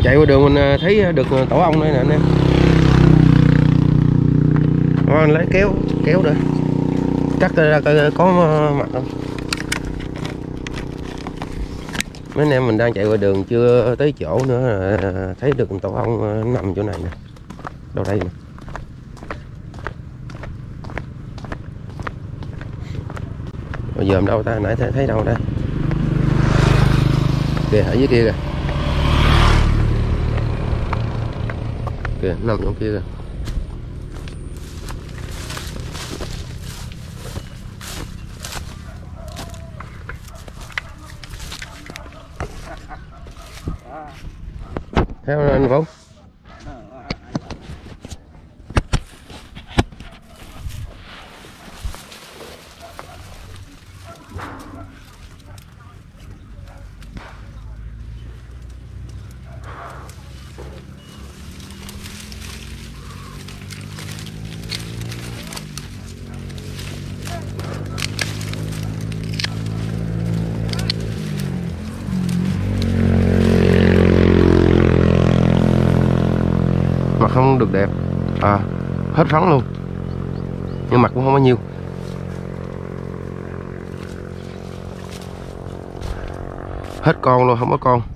chạy qua đường mình thấy được tổ ong đây nè anh em. Anh lấy kéo được cắt ra coi có mặt không. Mấy anh em mình đang chạy qua đường chưa tới chỗ nữa thấy được tổ ong nằm chỗ này nè. Đâu đây nè. Bây giờ đâu ta, nãy thấy đâu đây. Kìa ở dưới kia kìa. Kìa nằm chỗ kia kìa. Theo anh Vũ. Mặt không được đẹp, hết phấn luôn, nhưng mặt cũng không bao nhiêu. Hết con luôn, không có con.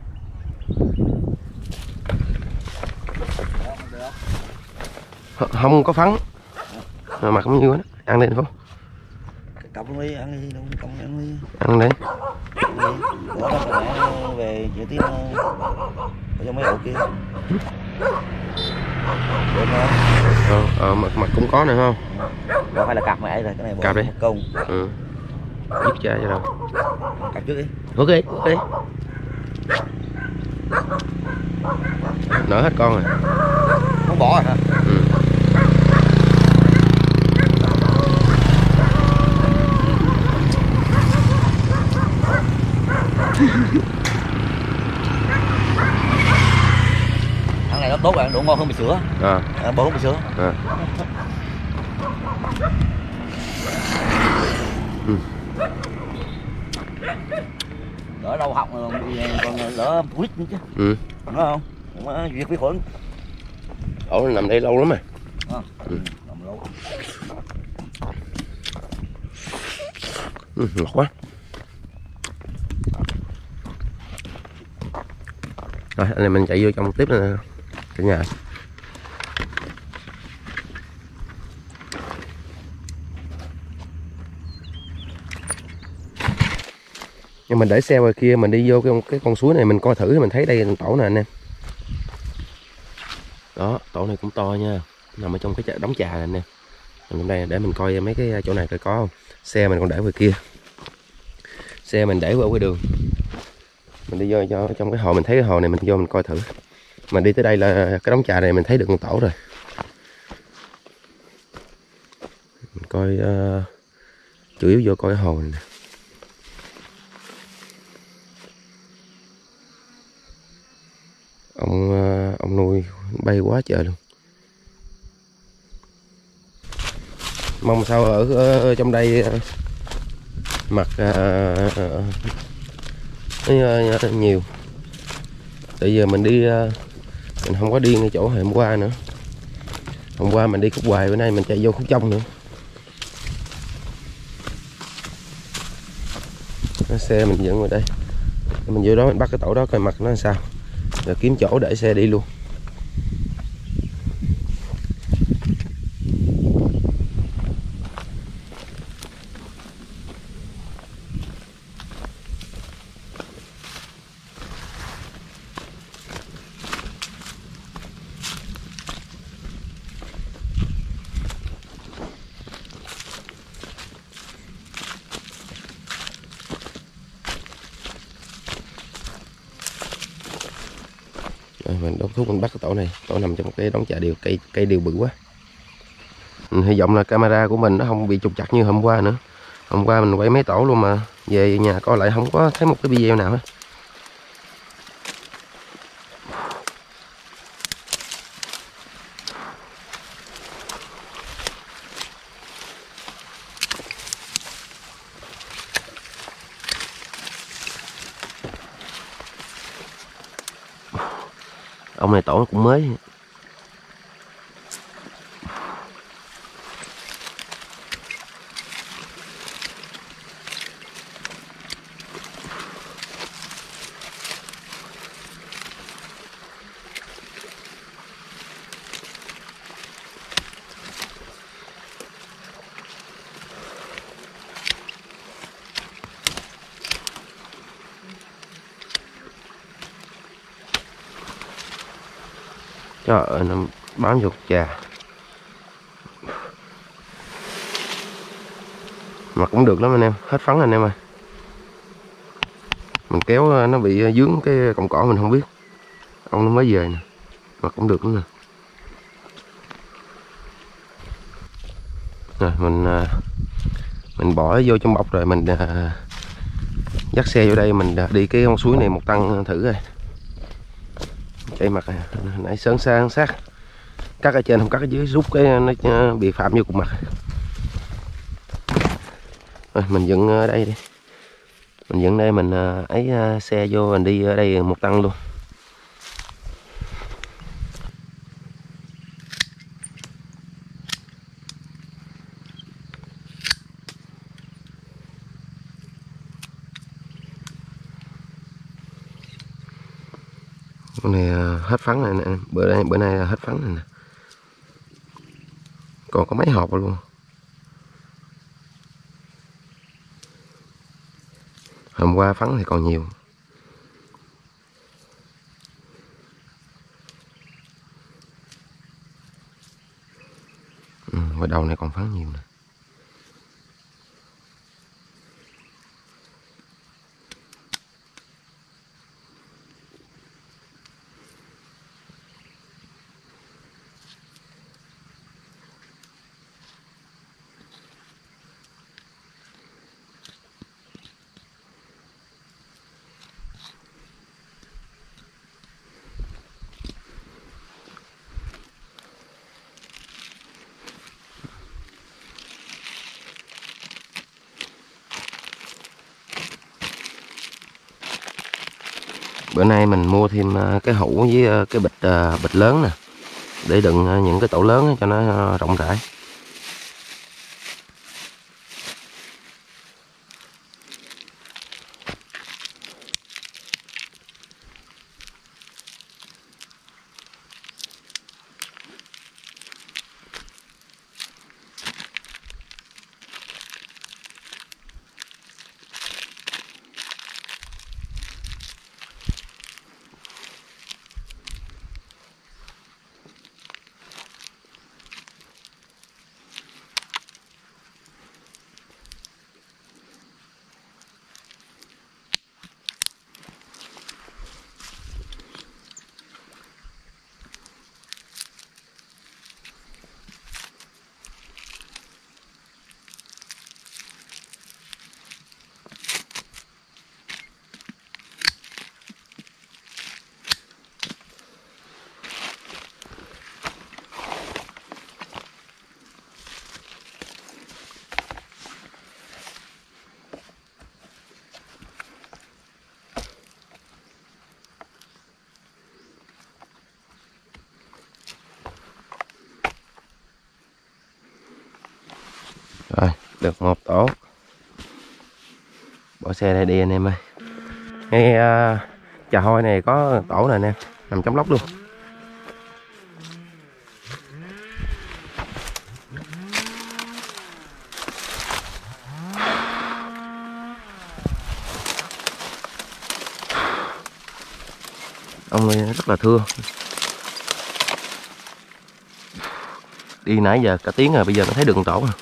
Không có phấn, mặt không nhiêu hết. Ăn đi không? Cộng đi, ăn đi, cộng ăn đi. Ăn đi. Bữa đó phải về chỉ tiếp ở trong mấy ổ kia. Mặt cũng có nè không? Đó phải là cặp mẹ rồi, cái này cặp đi. công. Giúp cha cho đâu. Cặp trước đi. Ok. Nở hết con rồi. Không bỏ rồi hả? Ăn này nó tốt rồi, độ ngon hơn mì sữa. Bò hơn mì sữa. Đỡ lâu học còn đỡ quýt nữa chứ. Đúng không? Việc vi khuẩn. Ổ nằm đây lâu lắm rồi. Nằm lâu. Ngọt quá. Rồi anh em mình chạy vô trong tiếp nè cả nhà. Nhưng mình để xe ngoài kia, mình đi vô cái con suối này mình coi thử, mình thấy đây tổ nè anh em. Đó, tổ này cũng to nha, nằm ở trong cái đống trà này anh em. Mình đây để mình coi mấy cái chỗ này coi có không. Xe mình còn để ngoài kia, xe mình để ở cái đường. Mình đi vô trong cái hồ, mình thấy cái hồ này mình vô mình coi thử. Mình đi tới đây là cái đống trà này mình thấy được một tổ rồi. Mình coi chủ yếu vô coi cái hồ này nè. Ông nuôi bay quá trời luôn. Mong sao ở trong đây mặt nhiều. Tại giờ mình đi mình không có đi ngay chỗ hôm qua nữa. Hôm qua mình đi khúc hoài, bữa nay mình chạy vô khúc trong nữa. Xe mình dựng vào đây, mình vô đó mình bắt cái tổ đó coi mặt nó làm sao, rồi kiếm chỗ để xe đi luôn. Mình đốt thuốc mình bắt cái tổ này, tổ nằm trong cái đống trà điều, cây điều bự quá. Mình hy vọng là camera của mình nó không bị trục trặc như hôm qua nữa. Hôm qua mình quay mấy tổ luôn mà về nhà coi lại không có thấy một cái video nào hết. Ông này tổ cũng mới. Trời ơi, nó bám vô trà. Mà cũng được lắm anh em, hết phấn anh em ơi. Mình kéo nó bị dướng cái cọng cỏ mình không biết. Ông nó mới về nè. Mà cũng được lắm nè. Rồi mình bỏ vô trong bọc rồi mình dắt xe vô đây, mình đi cái con suối này một tăng thử rồi. Chạy mặt nãy sớn sang sát, cắt ở trên không cắt ở dưới, rút cái nó bị phạm vô cùng mặt. Rồi mình dựng ở đây đi, mình dựng đây, mình ấy xe vô, mình đi ở đây một tăng luôn. Con này hết phấn này nè, bữa nay hết phấn này nè, còn có mấy hộp luôn. Hôm qua phấn thì còn nhiều. Ngoài đầu này còn phấn nhiều nè. Bữa nay mình mua thêm cái hũ với cái bịch lớn nè, để đựng những cái tổ lớn cho nó rộng rãi. Rồi, được một tổ. Bỏ xe đây đi anh em ơi. Ngay trà hôi này có tổ này nè, nằm trong lốc luôn. Ông này rất là thưa. Đi nãy giờ cả tiếng rồi, bây giờ nó thấy được tổ rồi.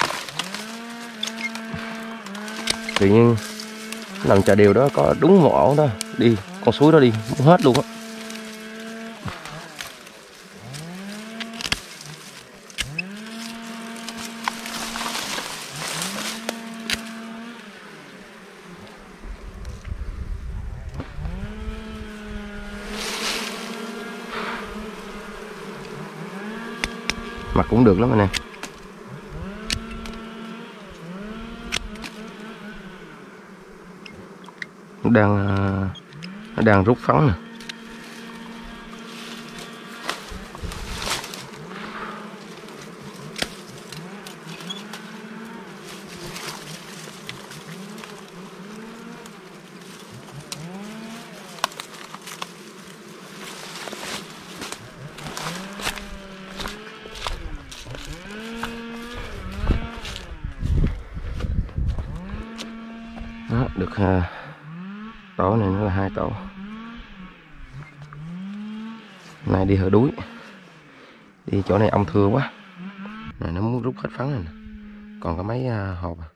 Tự nhiên lần trà điều đó có đúng một ổ đó, đi con suối đó đi hết luôn á. Mặt cũng được lắm anh em. Nó đang rút phấn nè. tổ này nó là 2 tổ. Này đi hở đuối, đi chỗ này ong thưa quá này, nó muốn rút hết phấn này nè. Còn có mấy hộp à.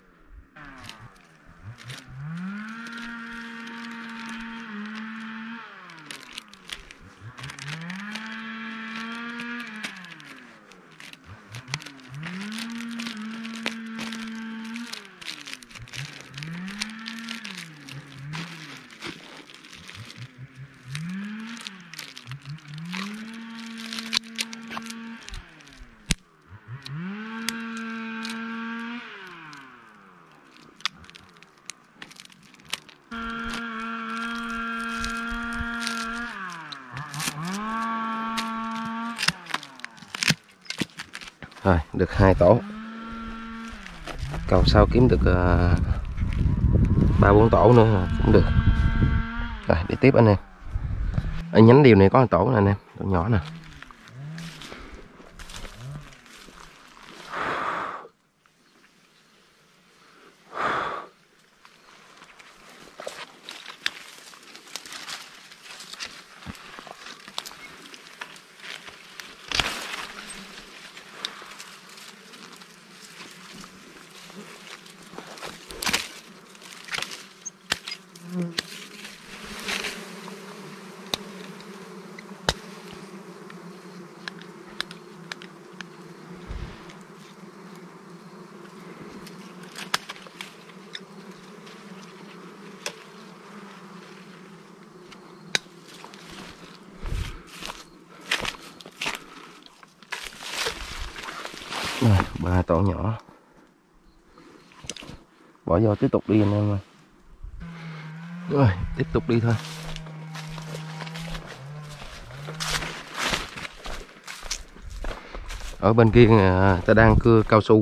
Rồi được 2 tổ, cầu sau kiếm được 3-4 tổ nữa cũng được. Rồi đi tiếp anh em. Ở nhánh điều này có một tổ này anh em, tổ nhỏ nè. Rồi, 3 tổ nhỏ. Bỏ vô tiếp tục đi anh em ơi. Rồi, tiếp tục đi thôi. Ở bên kia ta đang cưa cao su.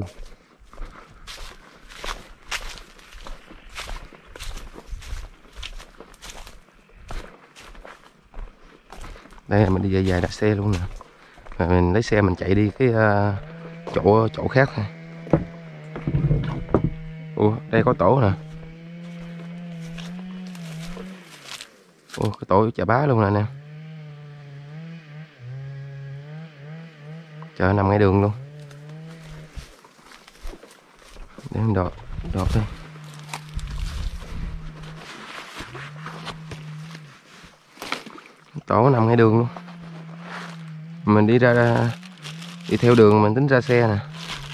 Đây là mình đi dài đặt xe luôn nè. Rồi mình lấy xe mình chạy đi cái chỗ khác thôi. Ủa, đây có tổ nè. Ủa, cái tổ chà bá luôn nè anh em. Chợ nằm ngay đường luôn. Để mình đọt đi. Tổ nằm ngay đường luôn. Mình đi đi theo đường mình tính ra xe nè.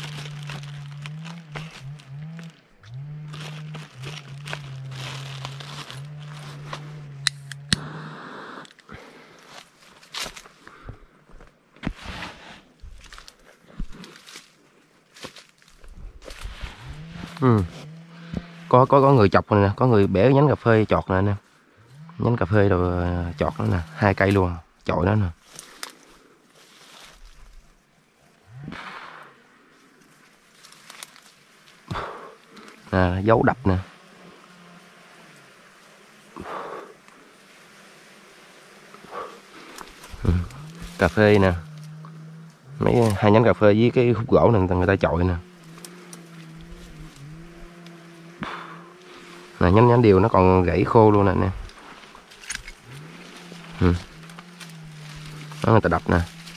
Có người chọc này nè, có người bẻ nhánh cà phê chọt nè anh em. Nhánh cà phê rồi chọt nó nè, 2 cây luôn, chọi nó nè. Nè, dấu đập nè. Cà phê nè. Mấy 2 nhánh cà phê với cái khúc gỗ này người ta chọi nè. Nè, nhánh điều nó còn gãy khô luôn nè anh em. Đó, người ta đập nè.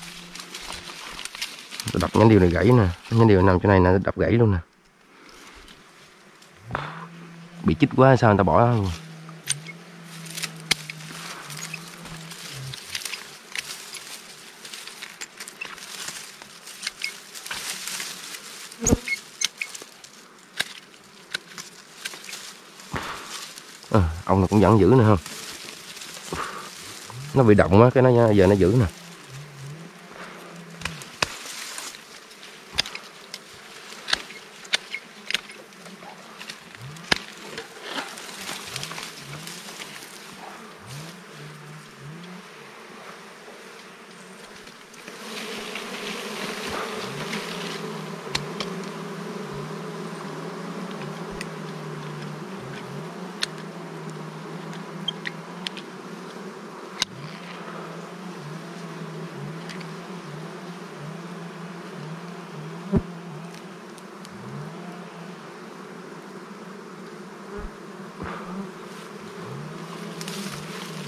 Người ta đập nhánh điều này gãy nè. Nhánh điều nằm chỗ này nè, đập gãy luôn nè. Bị chích quá sao người ta bỏ luôn. Ông này cũng vẫn giữ nữa không? Nó bị động á, cái nó giờ nó giữ nè.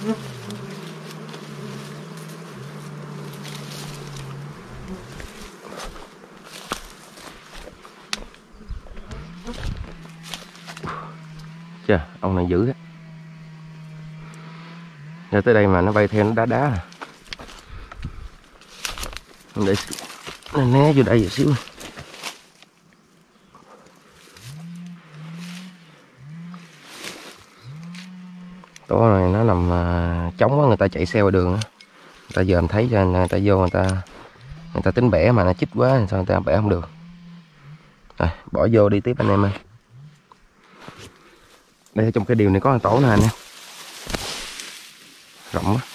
Chà, ông này dữ á. Ra tới đây mà nó bay theo nó đá đá. Để nó né vô đây một xíu. Tổ này nó nằm trống quá, người ta chạy xe qua đường á. Người ta giờ em thấy cho người ta vô người ta tính bẻ mà nó chích quá, sao người ta bẻ không được. Rồi, bỏ vô đi tiếp anh em ơi. Đây trong cái điều này có một tổ nè anh em. Rộng quá.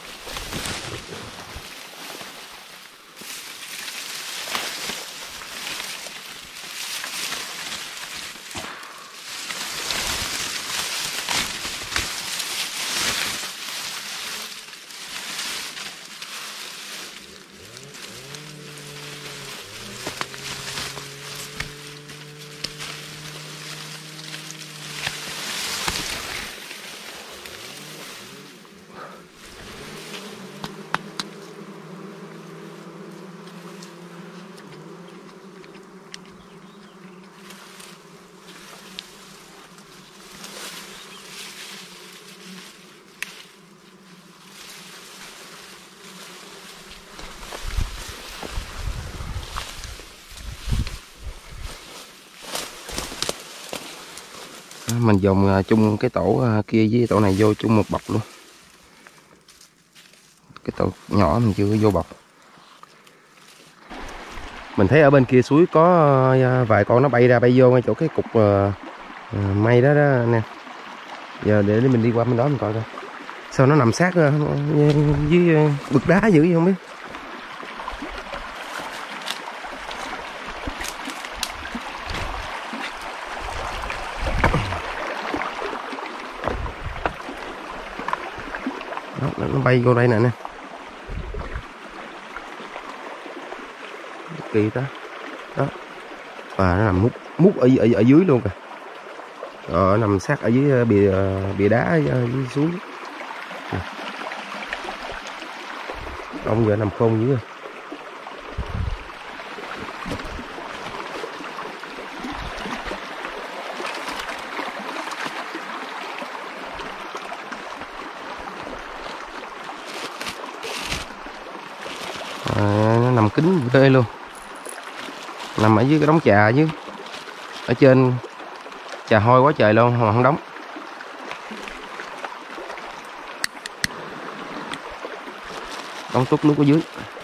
Mình dòng chung cái tổ kia với tổ này vô chung một bọc luôn. Cái tổ nhỏ mình chưa có vô bọc. Mình thấy ở bên kia suối có vài con nó bay ra bay vô ngay chỗ cái cục mây đó đó nè. Giờ để mình đi qua bên đó mình coi coi. Sao nó nằm sát với bực đá dữ vậy không biết. Đó, nó bay vô đây nè nè. Kỳ ta. Đó. Và nó nằm mút ở dưới luôn kìa. Rồi nằm sát ở dưới bìa đá ở dưới suối. Ông giờ nằm khôn dữ rồi. Nó nằm kín ghê luôn. Nằm ở dưới cái đống trà chứ. Ở trên trà hôi quá trời luôn mà không đóng. Đóng tút nước ở dưới.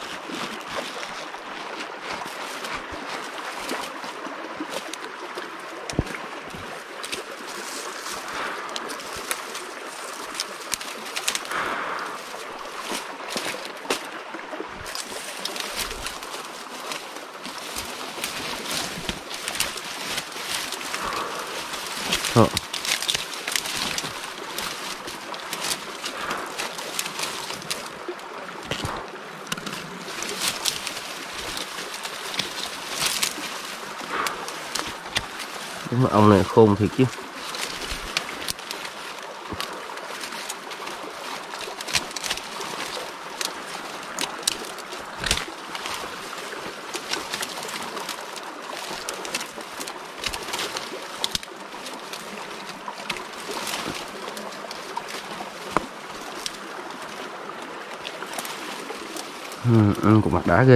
Đúng là ông này khôn thiệt chứ. Cục mặt đá ghê.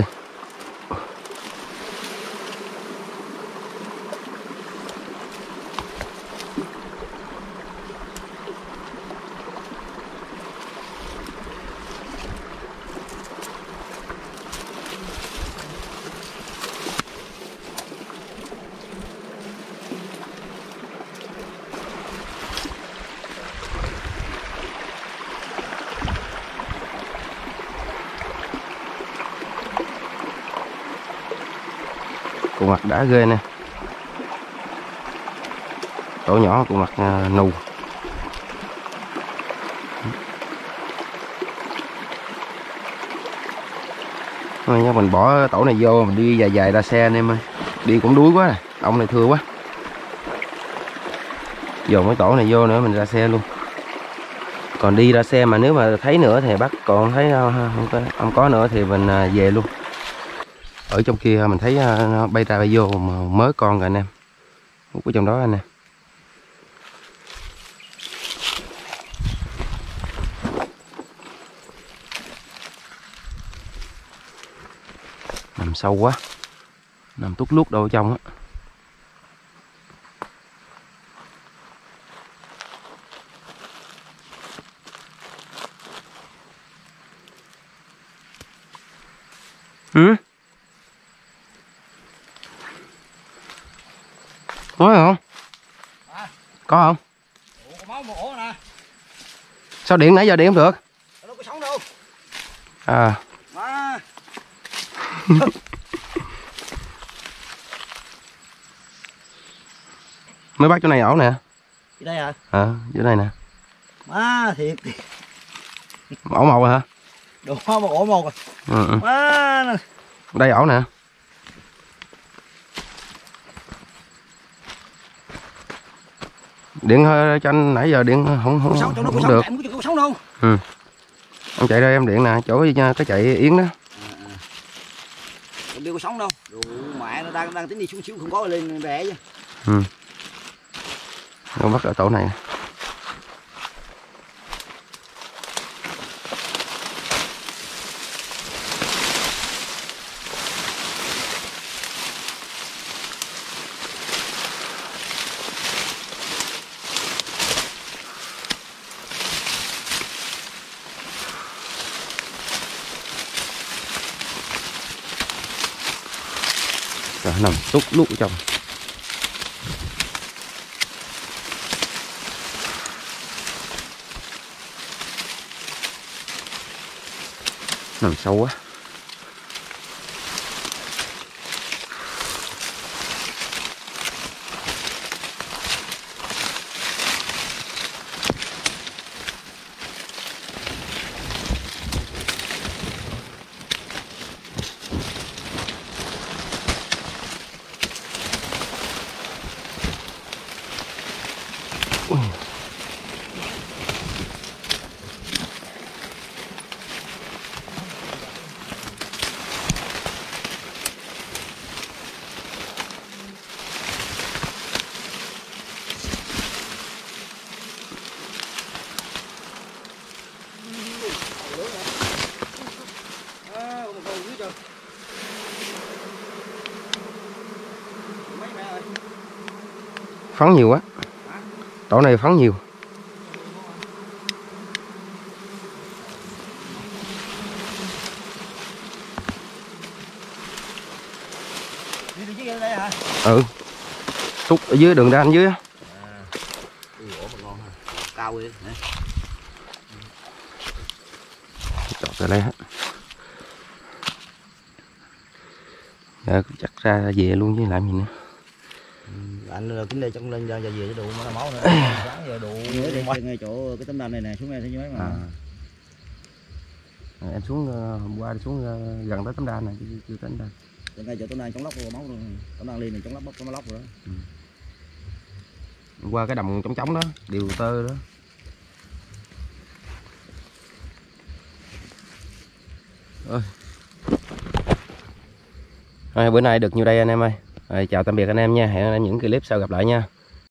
Cục mặt đá ghê nè. Tổ nhỏ cục mặt nù. Thôi nha, mình bỏ tổ này vô mình đi dài dài ra xe anh em ơi. Đi cũng đuối quá. Ông này thưa quá. Dồn cái tổ này vô nữa mình ra xe luôn. Còn đi ra xe mà nếu mà thấy nữa thì bắt, còn thấy không có nữa thì mình về luôn. Ở trong kia mình thấy nó bay ra bay vô mà mới con rồi anh em, hút ở trong đó anh em. Nằm sâu quá, nằm tút lút đâu ở trong á. Ừ, có không? À. Có không? Ủa, có máu một ổ nè. Sao điện nãy giờ điện không được? Đâu có sống đâu. À. À. Mới bắt chỗ này ổ nè. Ở đây hả? Chỗ này nè. À thiệt. Ổ một rồi hả? Đồ một ổ một rồi. Ừ. À. Đây ổ nè. Điện cho anh, nãy giờ điện không Sống, trong đó có không sống, được. chạy có sống đâu. Ừ. Em chạy ra em điện nè, chỗ cái chạy yến đó. Không biết có sống đâu. Đồ mẹ nó đang tính đi xuống xíu không có lên rẽ chứ. Ừ. Không bắt ở tổ này. Rồi nằm tút lút ở trong. Nằm sâu quá. Phấn nhiều quá. Tổ này phấn nhiều. Đi dưới đây hả? Ừ. Tút ở dưới đường ra anh dưới á. Ủa mà ngon ha. Cao ghê. Chọt ra đây hết. Giờ chắc ra về luôn với làm gì nữa. Anh kính đây trong lên ra về chứ đủ mà máu nữa. Sáng giờ đủ. Ngay chỗ cái tấm đan này nè, xuống đây thấy mấy mà. Em xuống hôm qua đi xuống gần tới tấm đan này chưa tới đây. Ngay chỗ tấm đan chống lốc rồi máu rồi. Tấm đan lên này chống lốc bốc có lốc rồi đó. Hôm qua cái đầm trống đó, điều tơ đó. Rồi, bữa nay được nhiêu đây anh em ơi. Rồi, chào tạm biệt anh em nha, hẹn anh em những clip sau gặp lại nha.